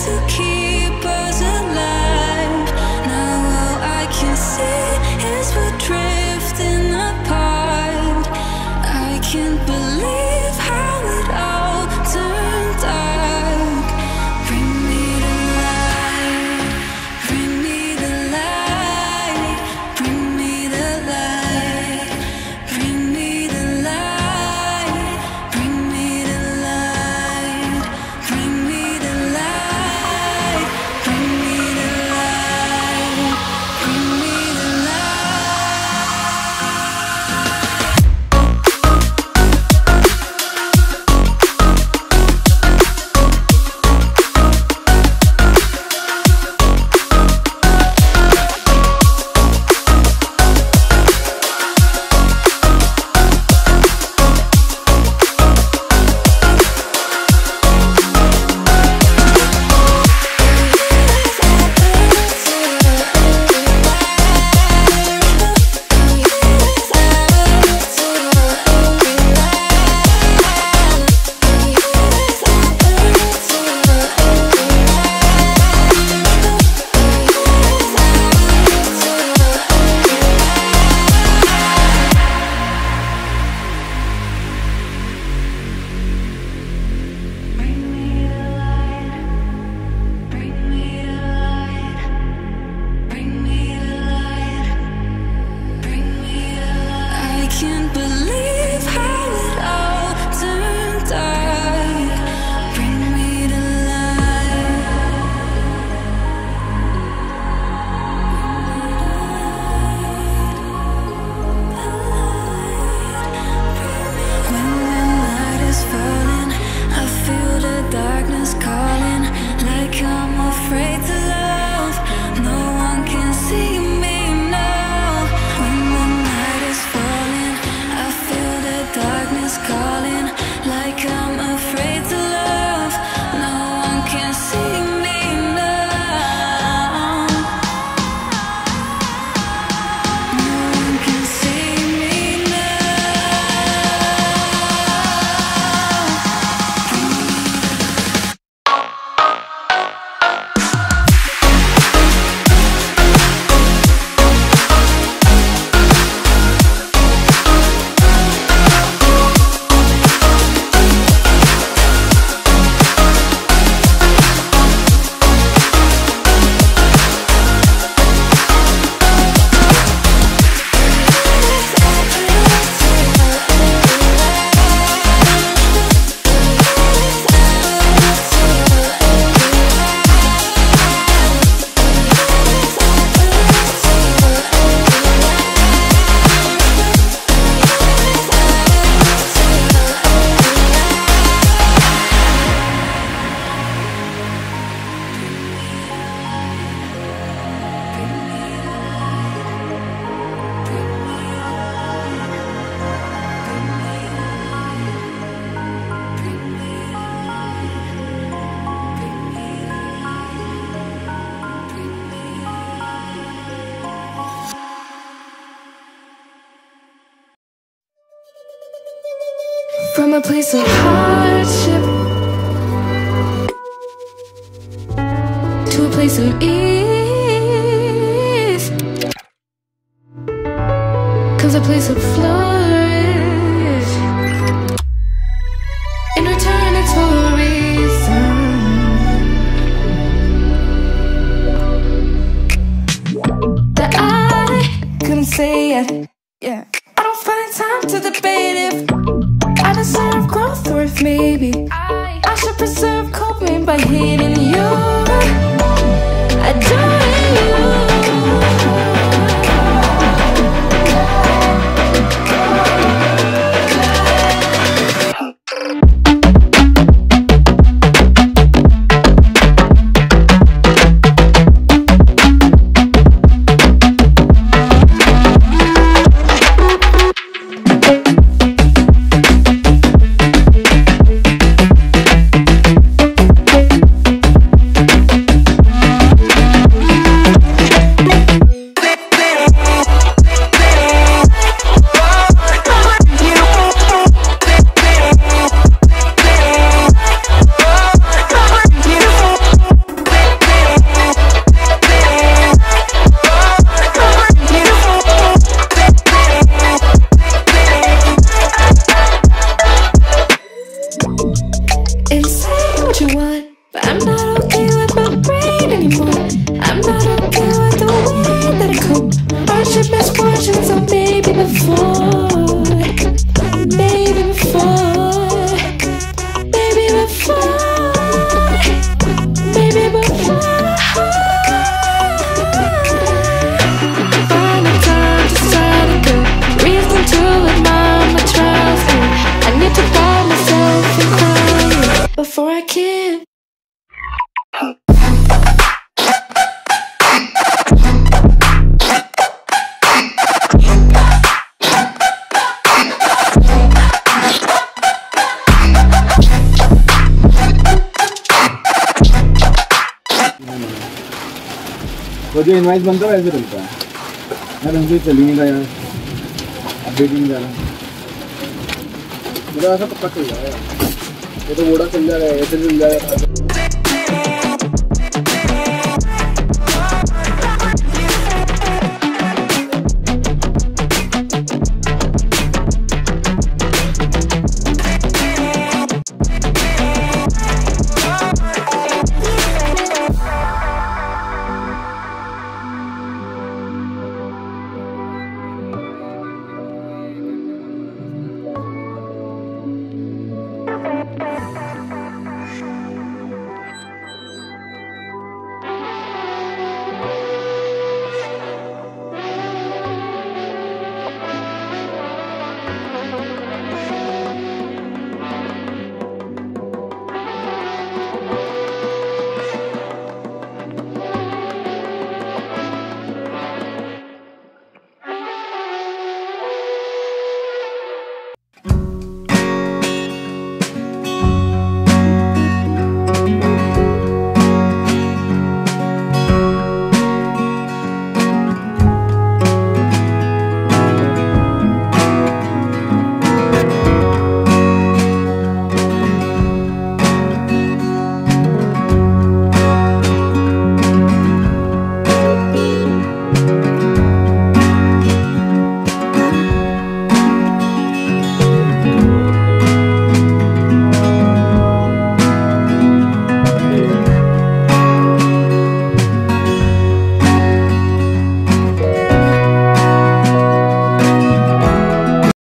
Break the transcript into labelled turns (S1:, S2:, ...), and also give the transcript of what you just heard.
S1: to keep us alive. Now all I can see is we're drifting apart. I can't believe how it all turned dark. Bring me the light, bring me the light, bring me the light, bring me the light, bring me the light, bring me the light, bring me the light, bring me the I can't believe how it all turned dark. Bring me the light. When the night is falling, I feel the darkness calling, like I'm afraid to love. No one can see me now. When the night is falling, I feel the darkness calling, like I'm afraid to love. No one can see me now. No one can see me
S2: from a place of hardship to a place of ease comes a place of flourish. In return, it's for a reason. That I couldn't say it. Yeah, I don't find time to debate if I deserve growth or if maybe I should preserve coping by hating you, adoring you. but I'm not okay with my brain anymore. I'm not okay with the way that I cope. Hardship, misfortune, so maybe before, maybe before, maybe before, maybe before. Find the time to start again. Reason to admire my trials. I need to find myself and cry before I can.
S3: वो जो invoice बनता है वैसे बनता है यार, हमसे चली नहीं रहा यार, अपडेट नहीं जा रहा मेरा। ऐसा पक्का चल जाएगा, ये तो वोडा चल जाएगा, ऐसे चल जाएगा।